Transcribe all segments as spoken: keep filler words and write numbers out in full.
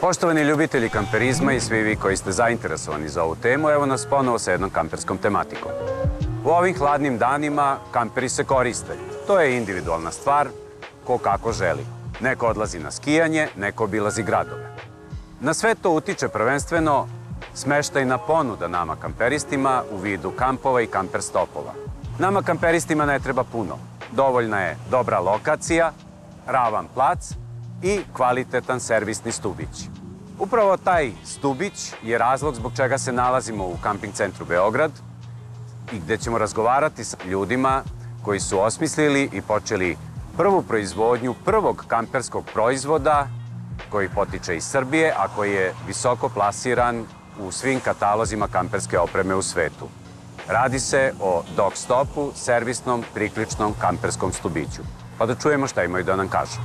Poštovani ljubitelji kamperizma i svi vi koji ste zainteresovani za ovu temu, evo nas ponovo sa jednom kamperskom tematikom. U ovim hladnim danima kamperi se koriste. To je individualna stvar, ko kako želi. Neko odlazi na skijanje, neko obilazi gradove. Na sve to utiče prvenstveno smeštajna ponuda nama kamperistima u vidu kampova i kamper stopova. Nama kamperistima ne treba puno. Dovoljna je dobra lokacija, ravan plac i kvalitetan servisni stubić. Upravo taj stubić je razlog zbog čega se nalazimo u Kamping centru Beograd i gde ćemo razgovarati sa ljudima koji su osmislili i počeli prvu proizvodnju prvog kamperskog proizvoda koji potiče iz Srbije, a koji je visoko plasiran u svim katalozima kamperske opreme u svetu. Radi se o dog stopu, servisnom, prikličnom kamperskom stubiću. Pa da čujemo šta imaju da nam kažu.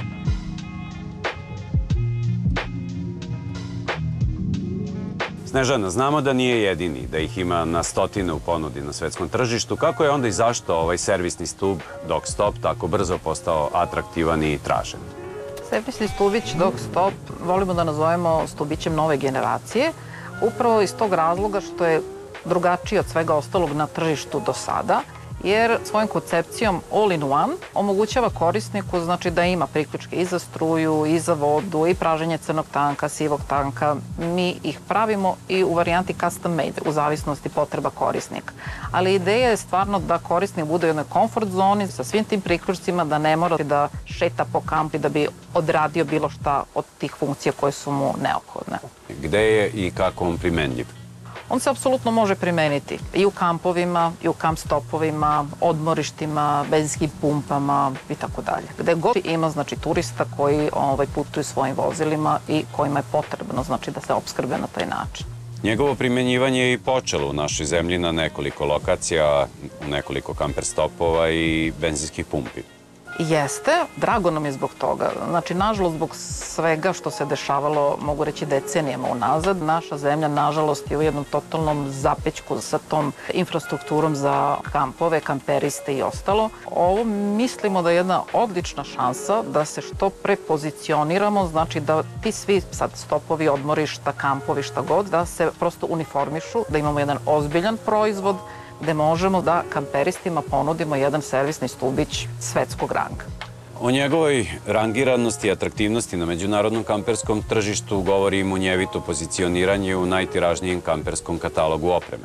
Snežana, znamo da nije jedini, da ih ima na stotine u ponudi na svetskom tržištu. Kako je onda i zašto ovaj servisni stub dog stop tako brzo postao atraktivan i tražen? Servisni stubić dog stop volimo da nazovemo stubićem nove generacije, upravo iz tog razloga što je drugačiji od svega ostalog na tržištu do sada, jer svojom koncepcijom all in one omogućava korisniku znači da ima priključke i za struju, i za vodu, i praženje crnog tanka, sivog tanka. Mi ih pravimo i u varijanti custom made, u zavisnosti potreba korisnika. Ali ideja je stvarno da korisnik bude u jednoj komfort zoni sa svim tim priključcima, da ne mora da šeta po kampi da bi odradio bilo šta od tih funkcija koje su mu neophodne. Gde je i kako on primenljiv? On se apsolutno može primeniti i u kampovima, i u kamp stopovima, odmorištima, benzinskim pumpama i tako dalje. Gde god ima znači turista koji ovaj, putuju svojim vozilima i kojima je potrebno znači da se opskrbe na taj način. Njegovo primenjivanje je i počelo u našoj zemlji na nekoliko lokacija, u nekoliko kamper stopova i benzinskih pumpi. Jeste, drago nam je zbog toga. Znači, nažalost, zbog svega što se dešavalo, mogu reći, decenijama unazad, naša zemlja, nažalost, je u jednom totalnom zapećku sa tom infrastrukturom za kampove, kamperiste i ostalo. Ovo mislimo da je jedna odlična šansa da se što pre pozicioniramo, znači da ti svi sad stopovi, odmorišta, kampovi, šta god, da se prosto uniformišu, da imamo jedan ozbiljan proizvod, gde možemo da kamperistima ponudimo jedan servisni stubić svetskog ranga. O njegovoj rangiranosti i atraktivnosti na međunarodnom kamperskom tržištu govori i munjevito pozicioniranje u najtiražnijem kamperskom katalogu opreme.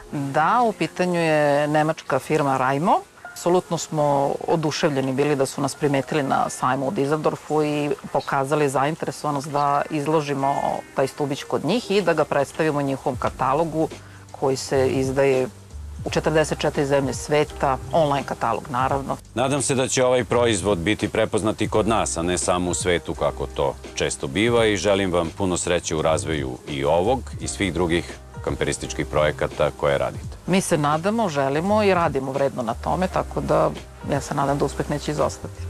Da, u pitanju je nemačka firma Rajmo. Apsolutno smo oduševljeni bili da su nas primetili na sajmu u Düsseldorfu i pokazali zainteresovanost da izložimo taj stubić kod njih i da ga predstavimo u njihovom katalogu koji se izdaje u četrdeset četiri zemlje sveta, online katalog naravno. Nadam se da će ovaj proizvod biti prepoznat i kod nas, a ne samo u svetu kako to često biva i želim vam puno sreće u razvoju i ovog i svih drugih kamperističkih projekata koje radite. Mi se nadamo, želimo i radimo vredno na tome, tako da ja se nadam da uspeh neće izostati.